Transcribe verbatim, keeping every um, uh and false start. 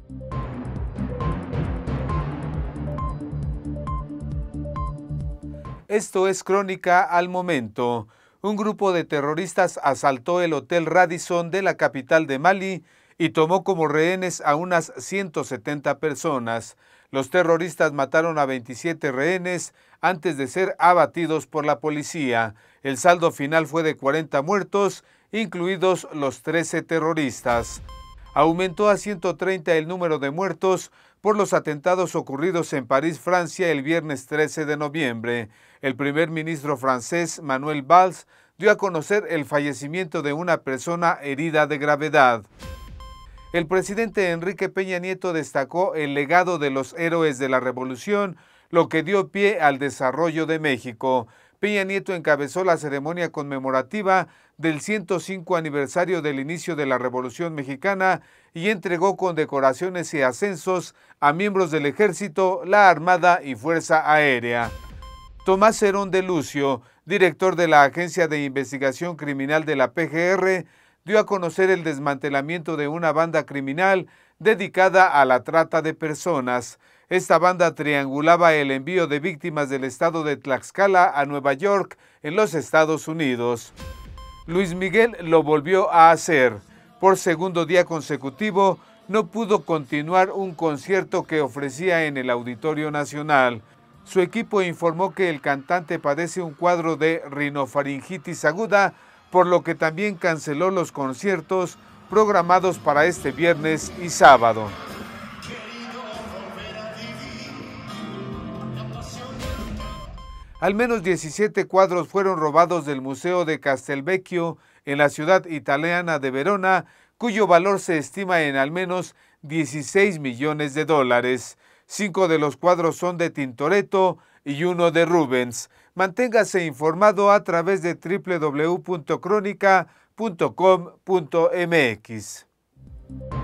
Esto es Crónica al Momento. Un grupo de terroristas asaltó el Hotel Radisson de la capital de Mali y tomó como rehenes a unas ciento setenta personas. Los terroristas mataron a veintisiete rehenes antes de ser abatidos por la policía. El saldo final fue de cuarenta muertos, incluidos los trece terroristas. Aumentó a ciento treinta el número de muertos por los atentados ocurridos en París, Francia, el viernes trece de noviembre. El primer ministro francés, Manuel Valls, dio a conocer el fallecimiento de una persona herida de gravedad. El presidente Enrique Peña Nieto destacó el legado de los héroes de la Revolución, lo que dio pie al desarrollo de México. Peña Nieto encabezó la ceremonia conmemorativa del ciento cinco aniversario del inicio de la Revolución Mexicana y entregó condecoraciones y ascensos a miembros del Ejército, la Armada y Fuerza Aérea. Tomás Herón de Lucio, director de la Agencia de Investigación Criminal de la P G R, dio a conocer el desmantelamiento de una banda criminal dedicada a la trata de personas. Esta banda triangulaba el envío de víctimas del estado de Tlaxcala a Nueva York, en los Estados Unidos. Luis Miguel lo volvió a hacer. Por segundo día consecutivo, no pudo continuar un concierto que ofrecía en el Auditorio Nacional. Su equipo informó que el cantante padece un cuadro de rinofaringitis aguda, por lo que también canceló los conciertos programados para este viernes y sábado. Al menos diecisiete cuadros fueron robados del Museo de Castelvecchio en la ciudad italiana de Verona, cuyo valor se estima en al menos dieciséis millones de dólares. Cinco de los cuadros son de Tintoretto y uno de Rubens. Manténgase informado a través de doble u doble u doble u punto crónica punto com punto m x.